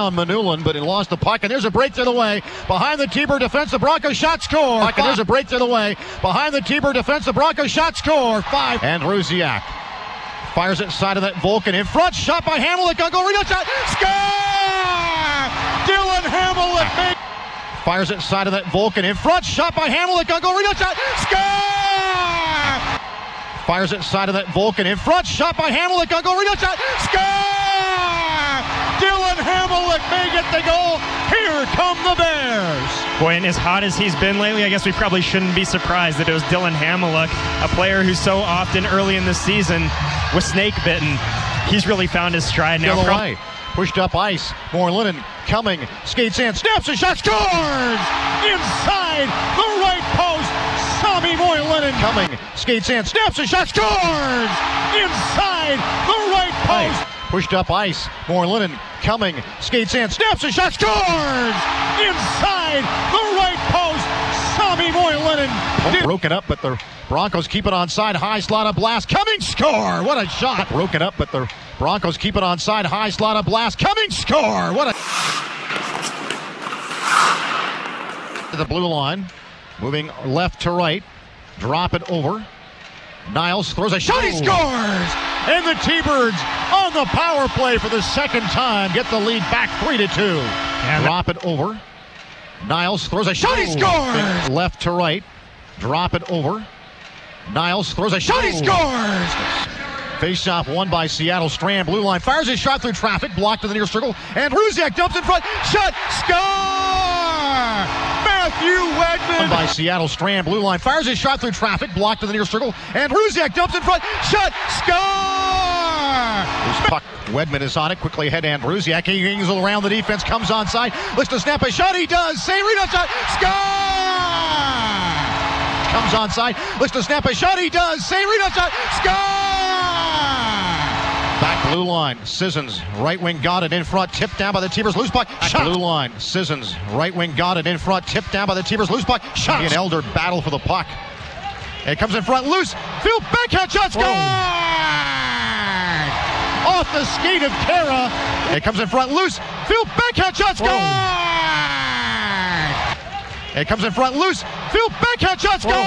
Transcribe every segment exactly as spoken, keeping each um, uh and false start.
on Nolan, but he lost the puck, and there's a break to the way. Behind the T-Bird defense, the Broncos shot score. And there's a break to the way. Behind the T-Bird defense, the Broncos shot score. Five. And Ruziak fires it inside of that Volcan. In front, shot by Hamilek. On goal, Reno shot. Score! Dylan Hamilek made. Fires it inside of that Volcan. In front, shot by Hamilek. On goal, Reno shot. Score! Fires it inside of that Volcan. In front, shot by Hamilek. On goal, Reno shot. Score! Dylan Hamilek may get the goal. Here come the Bears. Boy, and as hot as he's been lately, I guess we probably shouldn't be surprised that it was Dylan Hamilek, a player who so often early in the season was snake bitten. He's really found his stride now. Pro- Pushed up ice. More Lennon coming. Skates in. Snaps a shot. Scores! Inside the right post. Sami Moilanen coming. Skates in. Snaps a shot. Scores! Inside the right post. Pushed up ice. More Lennon coming. Skates in. Snaps a shot. Scores! Inside the right post. Sami Moilanen. Broken up, but the Broncos keep it onside. High slot of blast. Coming. Score! What a shot. Broken up, but the Broncos keep it onside. High slot of blast. Coming. Score! What a... To the blue line. Moving left to right. Drop it over. Niles throws a shot. He scores! And the T-Birds on the power play for the second time get the lead back three to two. And drop it over. Niles throws a shot. He scores! Left to right. Drop it over. Niles throws a shot. He scores! Face-off won by Seattle. Strand, blue line, fires his shot through traffic, blocked to the near circle, and Ruziak dumps in front. Shot! Score! Matthew Wedman! By Seattle. Strand, blue line, fires his shot through traffic, blocked to the near circle, and Ruziak dumps in front. Shot! Score! This puck, Wedman is on it, quickly ahead, and Ruziak, he hangs around the defense, comes onside, looks to snap a shot, he does! Say Reno shot! Score! Comes onside, looks to snap a shot, he does! Say Reno shot! Score! Back blue line, Sissons, right wing got it in front, tipped down by the T-Birds, loose puck, shot. Blue line, Sissons, right wing got it in front, tipped down by the T-Birds, loose puck, shot. An Elder battle for the puck. It comes in front, loose, field backhand shot, score! Off the skate of Kara. It comes in front, loose, field backhand shot, score! It comes in front, loose, field backhand shot, score!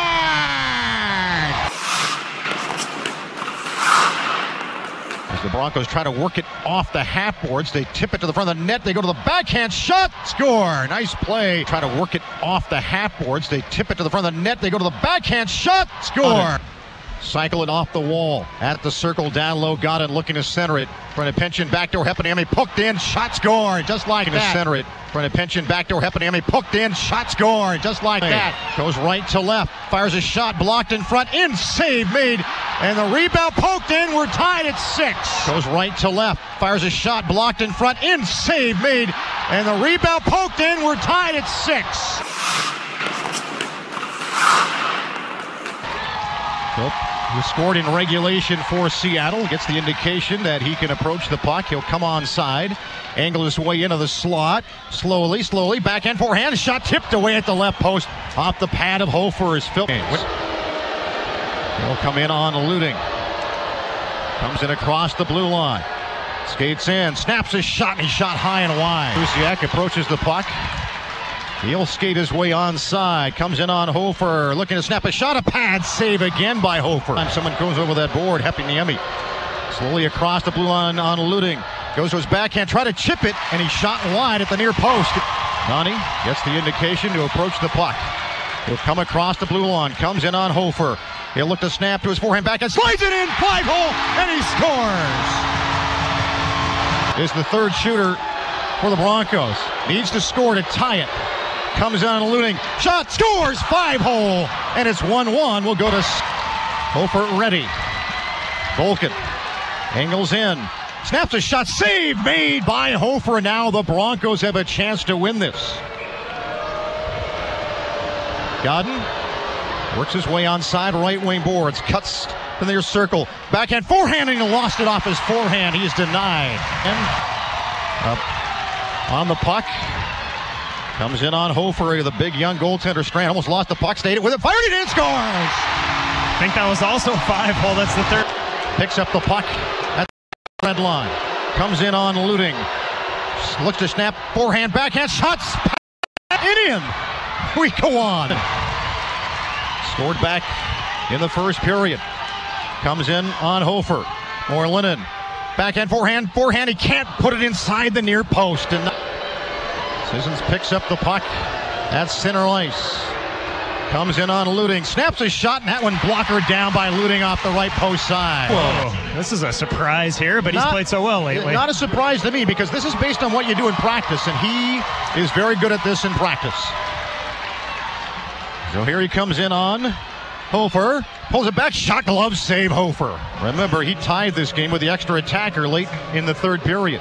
As the Broncos try to work it off the half boards, they tip it to the front of the net, they go to the backhand shot, score! Nice play. Try to work it off the half boards, they tip it to the front of the net, they go to the backhand shot, score! Cycle it off the wall, at the circle, down low, got it, looking to center it. Trying to pension, backdoor, Heponiemi poked in, shot, score, just like that. To center it, trying to pension, backdoor, Heponiemi poked in, shot, score, just like that. Goes right to left, fires a shot, blocked in front, in, save made, and the rebound poked in, we're tied at six. Goes right to left, fires a shot, blocked in front, in, save made, and the rebound poked in, we're tied at six. Nope. He scored in regulation for Seattle. Gets the indication that he can approach the puck. He'll come onside. Angle his way into the slot. Slowly, slowly. Backhand forehand. Shot tipped away at the left post. Off the pad of Hofer is Phil. He'll come in on Eluding. Comes in across the blue line. Skates in. Snaps his shot. And he shot high and wide. Ruziak approaches the puck. He'll skate his way onside. Comes in on Hofer. Looking to snap a shot. A pad save again by Hofer. Someone goes over that board. Heponiemi slowly across the blue line on Eluding. Goes to his backhand. Try to chip it. And he shot wide at the near post. Nani gets the indication to approach the puck. He'll come across the blue line. Comes in on Hofer. He'll look to snap to his forehand backhand. Slides it in. Five hole. And he scores. Is the third shooter for the Broncos. Needs to score to tie it. Comes on Eluding. Shot, scores, five hole. And it's one one. We'll go to Hofer ready. Volcan angles in. Snaps a shot. Save made by Hofer. Now the Broncos have a chance to win this. Godden works his way onside right wing boards. Cuts to their circle. Backhand forehand, and he lost it off his forehand. He is denied. And up on the puck. Comes in on Hofer, the big young goaltender. Strand almost lost the puck, stayed it with it, fired it in, scores! I think that was also five hole. That's the third. Picks up the puck at the red line. Comes in on Eluding. Snaps, looks to snap, forehand, backhand, shots, in him. We go on. Scored back in the first period. Comes in on Hofer. More Lennon. Backhand, forehand, forehand. He can't put it inside the near post. And Sissons picks up the puck at center ice. Comes in on Luding. Snaps a shot, and that one blockered down by Luding off the right post side. Whoa. This is a surprise here, but not, he's played so well lately. Not a surprise to me, because this is based on what you do in practice, and he is very good at this in practice. So here he comes in on Hofer. Pulls it back, shot, glove, save, Hofer. Remember, he tied this game with the extra attacker late in the third period.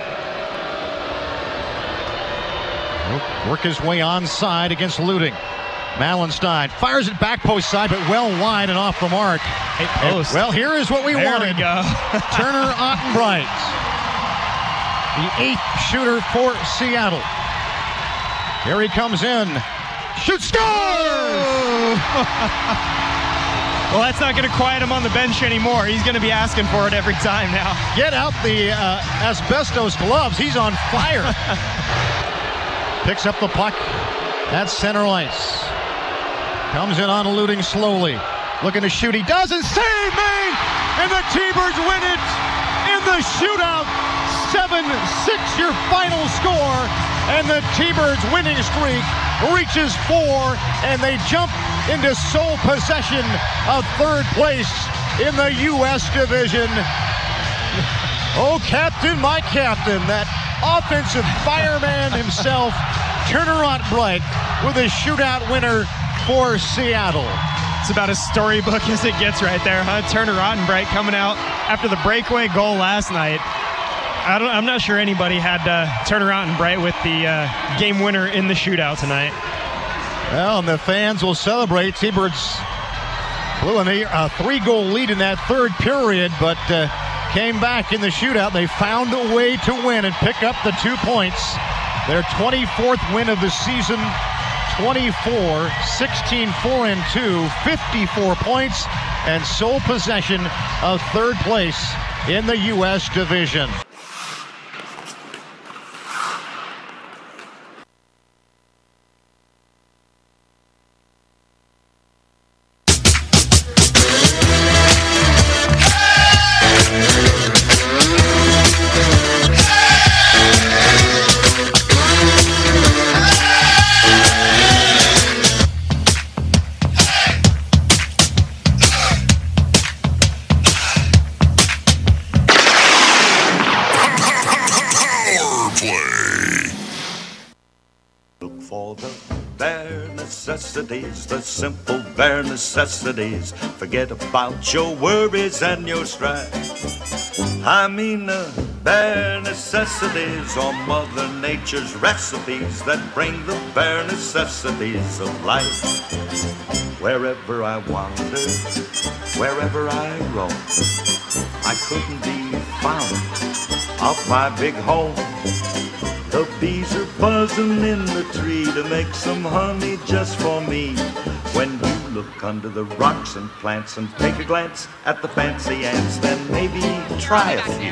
He'll work his way onside against Luding. Malenstein fires it back post side, but well wide and off the mark. Hey, post. And, well, here is what we there wanted. We go. Turner Ottenbright, the eighth shooter for Seattle. Here he comes in. Shoot, scores! Well, that's not going to quiet him on the bench anymore. He's going to be asking for it every time now. Get out the uh, asbestos gloves. He's on fire. Picks up the puck at center ice. Comes in on Luding slowly. Looking to shoot. He does, and save made! And the T-Birds win it in the shootout. seven six your final score. And the T-Birds winning streak reaches four, and they jump into sole possession of third place in the U S division. Oh, Captain, my Captain, that offensive fireman himself, Turner Ottenbright, with a shootout winner for Seattle. It's about as storybook as it gets right there, huh? Turner Ottenbright coming out after the breakaway goal last night. I don't, I'm not sure anybody had uh, Turner Ottenbright with the uh, game winner in the shootout tonight. Well, and the fans will celebrate. T-Birds blew a uh, three-goal lead in that third period, but uh, came back in the shootout. They found a way to win and pick up the two points. Their twenty-fourth win of the season, twenty-four, sixteen, four and two, fifty-four points, and sole possession of third place in the U S division. Necessities, the simple bare necessities. Forget about your worries and your strife. I mean the bare necessities are Mother Nature's recipes that bring the bare necessities of life. Wherever I wander, wherever I roam, I couldn't be found off my big home. The bees are buzzing in the tree to make some honey just for me. When you look under the rocks and plants and take a glance at the fancy ants, then maybe try a few.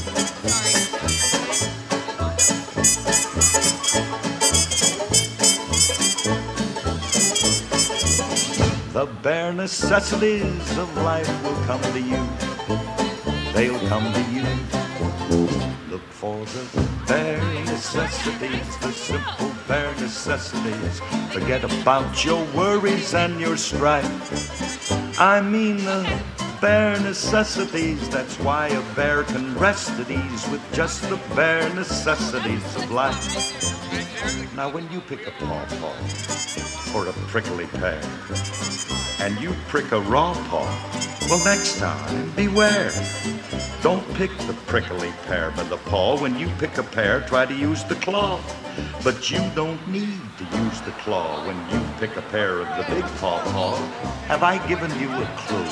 The bare necessities of life will come to you. They'll come to you. Look for the bare necessities, the simple bare necessities. Forget about your worries and your strife. I mean the bare necessities. That's why a bear can rest at ease with just the bare necessities of life. Now when you pick a pawpaw or a prickly pear, and you prick a raw paw, well, next time beware. Don't pick the prickly pear by the paw. When you pick a pear, try to use the claw. But you don't need to use the claw when you pick a pear of the big paw-paw. Have I given you a clue?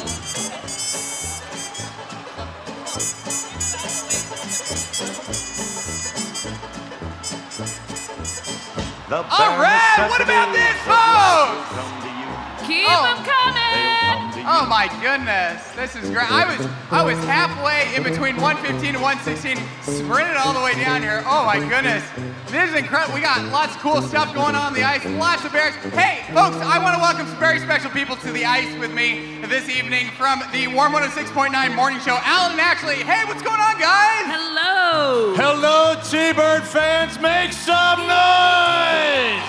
The All right, what about this, folks? Keep them coming. Oh my goodness, this is great. I was I was halfway in between one fifteen and one sixteen, sprinted all the way down here. Oh my goodness, this is incredible. We got lots of cool stuff going on on the ice, lots of Bears. Hey, folks, I want to welcome some very special people to the ice with me this evening from the Warm one oh six point nine morning show. Alan and Ashley, hey, what's going on, guys? Hello. Hello, T-Bird fans, make some noise!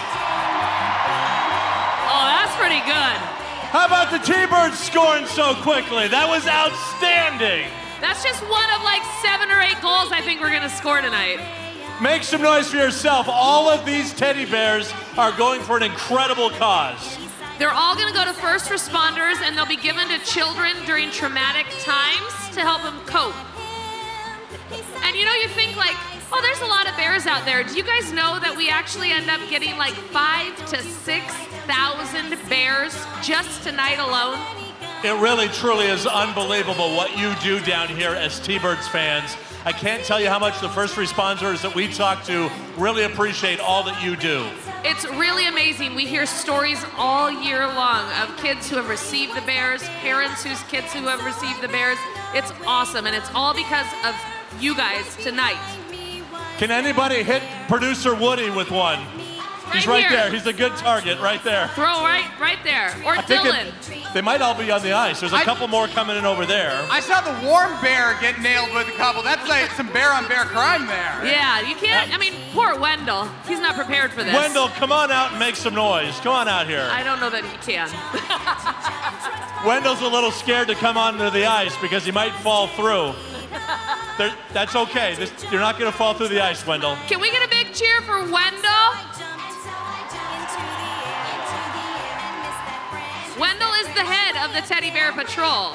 Oh, that's pretty good. How about the T-Birds scoring so quickly? That was outstanding. That's just one of like seven or eight goals I think we're going to score tonight. Make some noise for yourself. All of these teddy bears are going for an incredible cause. They're all going to go to first responders, and they'll be given to children during traumatic times to help them cope. And you know, you think like, oh, there's a lot of bears out there. Do you guys know that we actually end up getting like five to six thousand bears just tonight alone? It really, truly is unbelievable what you do down here as T-Birds fans. I can't tell you how much the first responders that we talk to really appreciate all that you do. It's really amazing. We hear stories all year long of kids who have received the bears, parents whose kids who have received the bears. It's awesome, and it's all because of you guys tonight. Can anybody hit producer Woody with one? Right He's right here. there. He's a good target right there. Throw right, right there. Or I think Dylan. it, they might all be on the ice. There's a I- couple more coming in over there. I saw the warm bear get nailed with a couple. That's like some bear on bear crime there. Yeah, you can't. I mean, poor Wendell. He's not prepared for this. Wendell, come on out and make some noise. Come on out here. I don't know that he can. Wendell's a little scared to come onto the ice because he might fall through. There, that's okay. This, you're not going to fall through the ice, Wendell. Can we get a big cheer for Wendell? Wendell is the head of the Teddy Bear Patrol.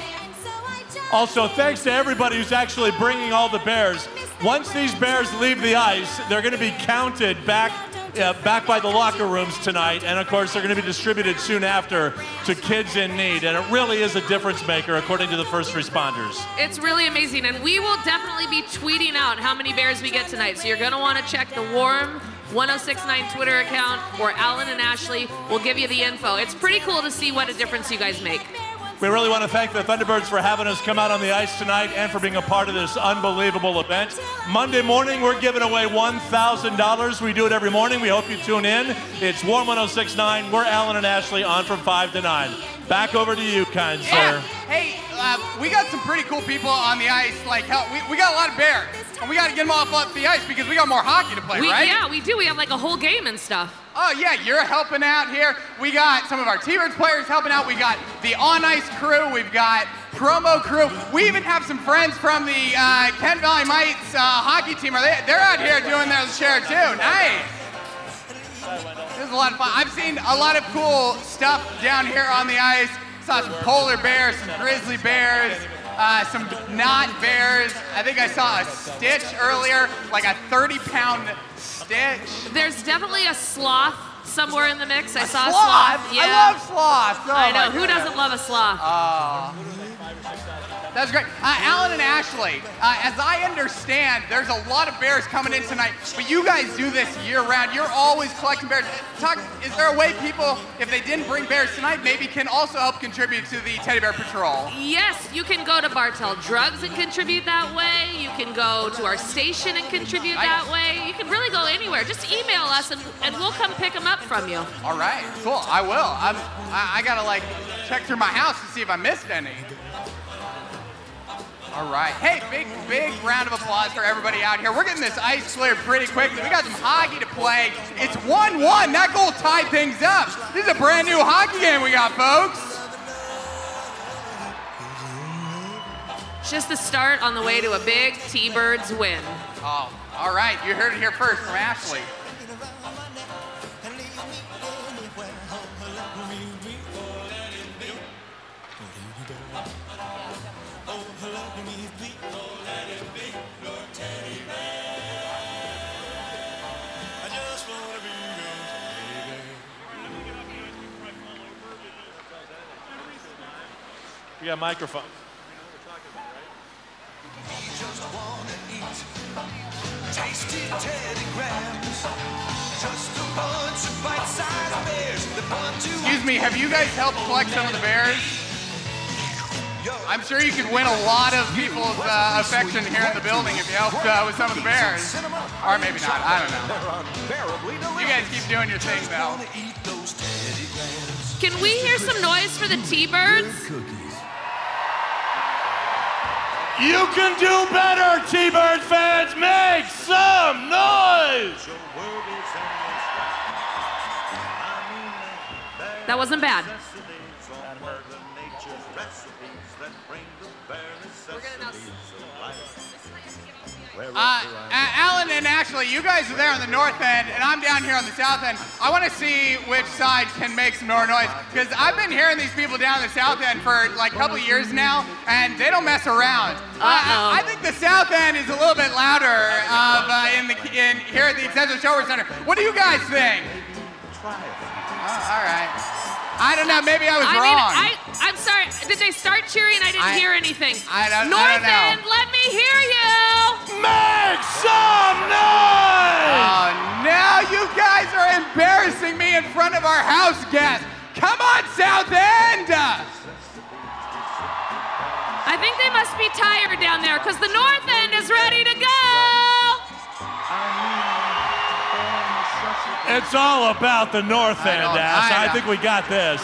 Also, thanks to everybody who's actually bringing all the bears. Once these bears leave the ice, they're going to be counted back uh, back by the locker rooms tonight, and of course, they're going to be distributed soon after to kids in need, and it really is a difference maker, according to the first responders. It's really amazing, and we will definitely be tweeting out how many bears we get tonight, so you're going to want to check the Warm one oh six point nine Twitter account, or Alan and Ashley will give you the info. It's pretty cool to see what a difference you guys make. We really want to thank the Thunderbirds for having us come out on the ice tonight and for being a part of this unbelievable event. Monday morning, we're giving away one thousand dollars. We do it every morning. We hope you tune in. It's Warm one oh six point nine. We're Alan and Ashley on from five to nine. Back over to you, kind Yeah. sir. Hey, uh, we got some pretty cool people on the ice. Like, hell, we, we got a lot of bears, and we got to get them off, off the ice because we got more hockey to play, We, right? yeah, we do. We have like a whole game and stuff. Oh, yeah, you're helping out here. We got some of our T-Birds players helping out. We got the on-ice crew. We've got promo crew. We even have some friends from the uh, Kent Valley Mites uh, hockey team. Are they, they're out here doing their share, too. Nice. This is a lot of fun. I've seen a lot of cool stuff down here on the ice. Saw some polar bears, some grizzly bears, uh, some not bears. I think I saw a stitch earlier, like a thirty pound stitch. There's definitely a sloth somewhere in the mix. I A saw sloth? a sloth. Yeah. I love sloths. Oh, I know. my Who goodness. doesn't love a sloth? Oh. That's great. Uh, Alan and Ashley, uh, as I understand, there's a lot of bears coming in tonight, but you guys do this year-round. You're always collecting bears. Talk, is there a way people, if they didn't bring bears tonight, maybe can also help contribute to the Teddy Bear Patrol? Yes, you can go to Bartell Drugs and contribute that way. You can go to our station and contribute Nice. that way. You can really go anywhere. Just email us and, and we'll come pick them up from you. All right, cool. I will. I'm, I, I gotta like check through my house to see if I missed any. All right. Hey, big, big round of applause for everybody out here. We're getting this ice cleared pretty quickly. We got some hockey to play. It's one one. That goal tied things up. This is a brand new hockey game we got, folks. It's just the start on the way to a big T-Birds win. Oh, all right. You heard it here first from Ashley. We got microphone. Excuse me, have you guys helped collect some of the bears? I'm sure you could win a lot of people's uh, affection here in the building if you helped uh, with some of the Bears. Or maybe not, I don't know. You guys keep doing your thing, though. Can we hear some noise for the T-Birds? You can do better, T-Bird fans. Make some noise. That wasn't bad. Uh, Alan and Ashley, you guys are there on the north end, and I'm down here on the south end. I want to see which side can make some more noise, because I've been hearing these people down the south end for like a couple of years now, and they don't mess around. Uh, I, I think the south end is a little bit louder of, uh, in the in here at the accesso ShoWare Center. What do you guys think? Uh, all right. I don't know. Maybe I was I wrong. mean, I, I'm sorry. Did they start cheering? I didn't I, hear anything. I don't, North I don't know. End, let me hear you. Make some noise! Oh, now you guys are embarrassing me in front of our house guests. Come on, South End! I think they must be tired down there because the North End is ready to go. It's all about the North End, I Ash. I I think we got this.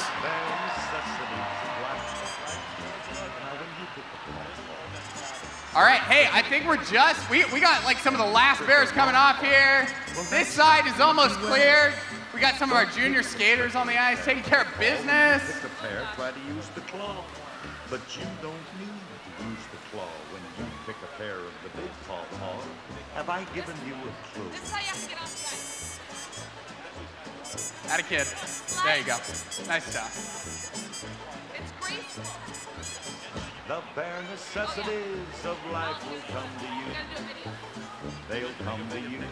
All right, hey, I think we're just, we, we got like some of the last Bears coming off here. This side is almost cleared. We got some of our junior skaters on the ice taking care of business. Pick a pair, try to use the claw. But you don't need to use the claw when you pick a pair of the big paw paw. Have I given you a clue? This is how you have to get off the ice. Atta kid. There you go. Nice stuff. It's graceful. The bare necessities of life will come to you. They'll come to you.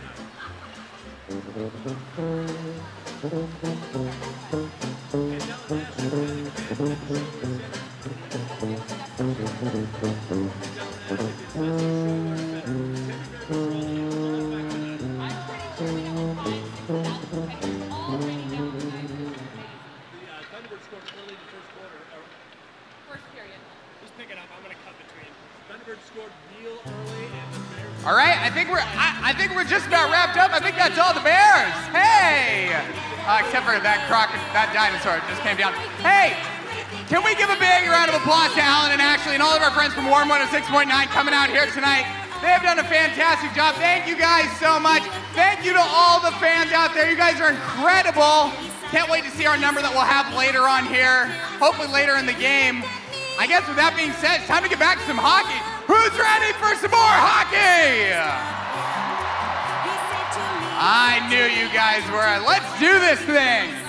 Thunderbirds scored early in the first quarter. First period. Just pick it up. I'm going to cut between. Thunderbirds scored real early, and the Bears. All right, I think we're I, I think we're just about wrapped up. I think that's all the Bears. Hey, uh, except for that croc, that dinosaur just came down. Hey, can we give a big round of applause to Alan and Ashley and all of our friends from Warm one oh six point nine coming out here tonight? They have done a fantastic job. Thank you guys so much. Thank you to all the fans out there. You guys are incredible. Can't wait to see our number that we'll have later on here, hopefully later in the game. I guess with that being said, it's time to get back to some hockey. Who's ready for some more hockey? I knew you guys were. Let's do this thing.